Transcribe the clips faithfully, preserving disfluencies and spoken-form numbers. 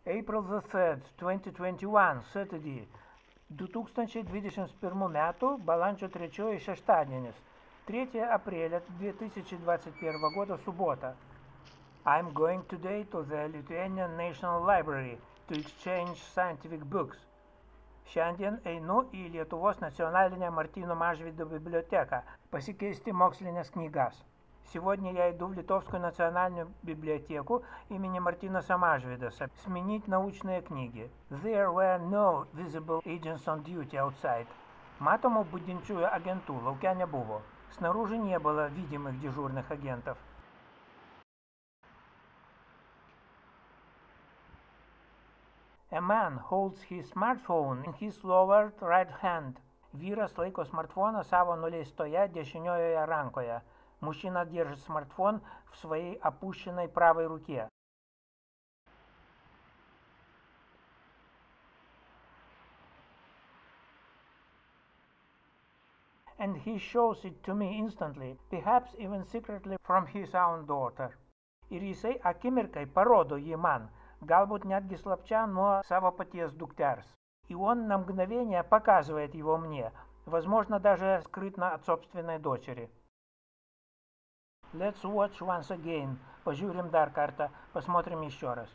April the third, twenty twenty-one, Saturday. du tūkstančiai dvidešimt pirmų metų balandžio трёхсотый šeštadienis. третье апреля две тысячи двадцать первого года, суббота. I'm going today to the Lithuanian National Library to exchange scientific books. Šiandien einu į Lietuvos nacionalinę Martyno Mažvydo библиотеką pasikeisti mokslinės knygas. Сегодня я иду в Литовскую национальную библиотеку имени Мартинаса Mažvydas сменить научные книги. There were no visible agents on duty outside. Маtomų budinčiųjų agentų laukia nebuvo. Снаружи не было видимых дежурных агентов. A man holds his smartphone in his lowered right hand. Vyras laiko smartfoną savo nuleistoje dešiniojoje rankoje. Мужчина держит смартфон в своей опущенной правой руке. And he shows it to me instantly, perhaps even secretly from his own daughter. Ir jisai akimirkai parodo jį man, galbūt netgi slapčia nuo savo paties dukters. И он на мгновение показывает его мне, возможно, даже скрытно от собственной дочери. Let's watch once again. Пожурим дар карта. Посмотрим еще раз.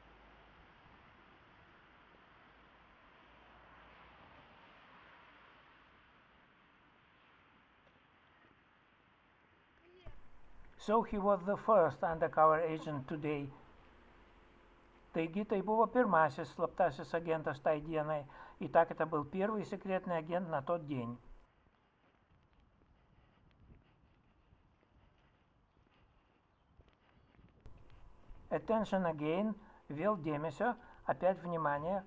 So he was the first undercover agent today. Taigi tai buvo pirmasis slaptasis agentas tai dienai. Итак, это был первый секретный агент на тот день. Attention again, вел дėmesio, опять внимание.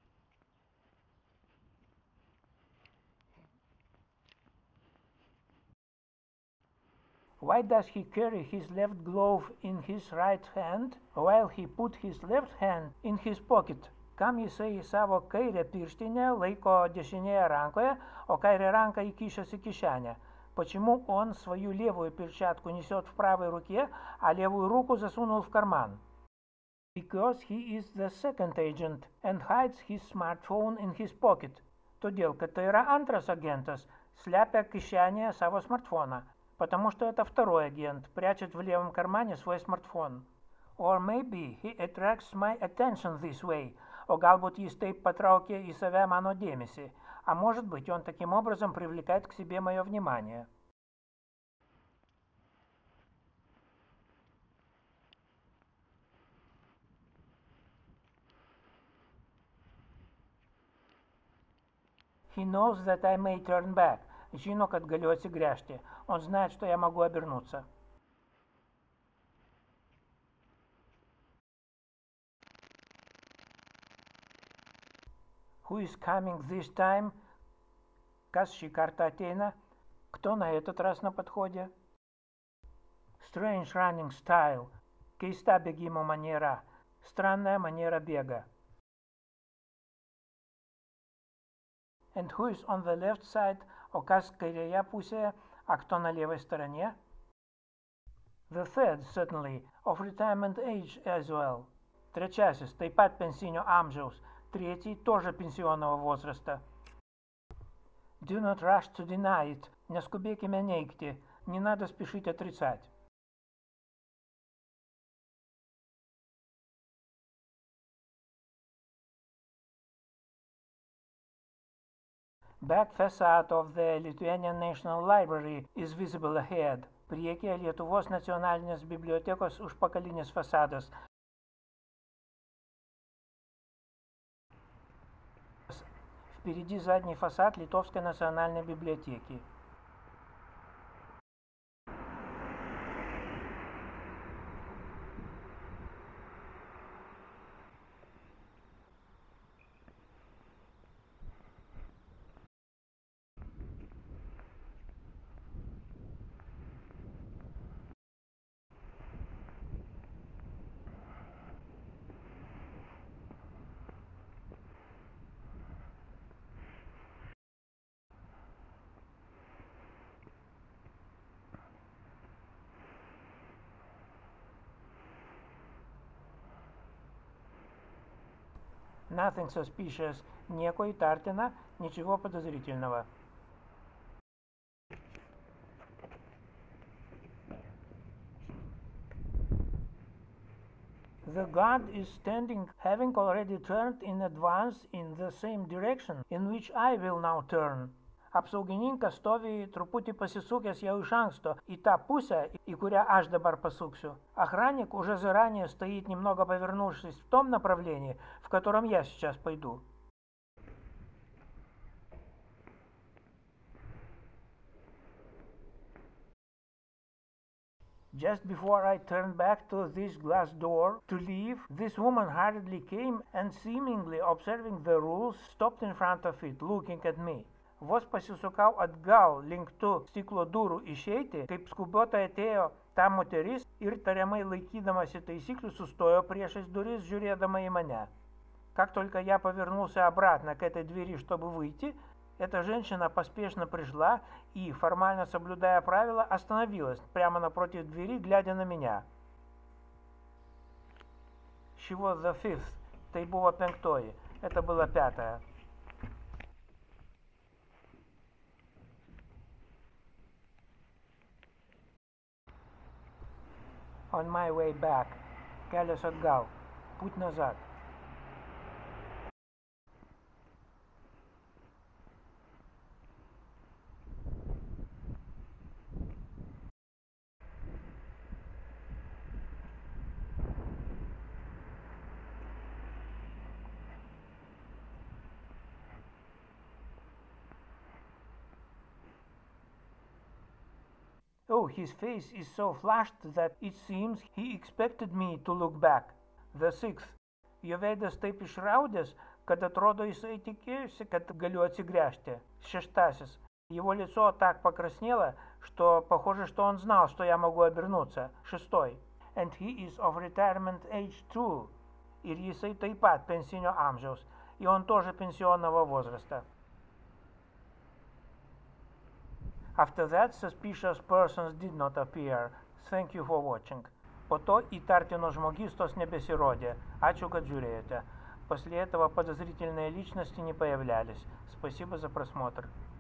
Why does he carry his left glove in his right hand while he put his left hand in his pocket? Kam jisai savo kairę pirštinę laiko dešinėje ranкоje, o kairę ranką įkišęs į kišenę? Почему он свою левую перчатку несет в правой руке, а левую руку засунул в карман? Because he is the second agent and hides his smartphone in his pocket. Todėl, kad tai yra antras agentas, slepia kišenėje savo smartfoną. Потому что это второй агент, прячет в левом кармане свой смартфон. Or maybe he attracts my attention this way. O galbūt jis taip patraukia į save mano dėmesį. А может быть, он таким образом привлекает к себе мое внимание. He knows that I may turn back. Žino, kad galiu atsigręžti. Он знает, что я могу обернуться. Who is coming this time? Kas šį kartą ateina? Кто на этот раз на подходе? Strange running style. Keista bėgimo maniera. Странная манера бега. And who is on the left side? O kas kairėje pusėje? А кто на левой стороне? The third, certainly, of retirement age as well. Trečiasis, taip pat pensinio amžiaus. Третий, тоже пенсионного возраста. Do not rush to deny it. Не скубекime neigti. Не надо спешить отрицать. Back facade of the Lithuanian National Library is visible ahead. Priekyje Lietuvos nacionalinės bibliotekos užpakalinis fasadas. Впереди задний фасад Литовской национальной библиотеки. Nothing suspicious. Nieko įtartina, ничего подозрительного. The god is standing, having already turned in advance in the same direction in which I will now turn. Apsaugininkas stovi truputį pasisukęs jau iš anksto į tą pusę, į kurią aš dabar пасуksю. Охранник уже заранее стоит, немного повернувшись в том направлении, в котором я сейчас пойду. Just before I turned back to this glass door to leave, this woman hurriedly came and, seemingly observing the rules, stopped in front of it, looking at me. Vos pasisukau atgal link tų stiklo durų išeiti, kaip skubotai atėjo ta moteris ir tariamai laikydamasi taisyklių sustojo priešais duris, žiūrėdama į mane. Как только я повернулся обратно к этой двери, чтобы выйти, эта женщина поспешно пришла и, формально соблюдая правила, остановилась прямо напротив двери, глядя на меня. She was the fifth. Tai buvo penktoji. Это была пятая. On my way back. Kelias atgal. Путь назад. Oh, his face is so flushed that it seems he expected me to look back. The sixth. Jo veidas taip išraudęs, kad atrodo jisai tikėjosi, kad galiu atsigręžti. Шестасис. Его лицо так покраснело, что похоже, что он знал, что я могу обернуться. Шестой. And he is of retirement age too. Ir jisai taip pat pensinio amžiaus. И он тоже пенсионного возраста. After that, suspicious persons did not appear. Thank you for watching. Po to įtartino žmogystos nebesirodė. Ačiū, kad žiūrėjote. После этого подозрительные личности не появлялись. Спасибо за просмотр.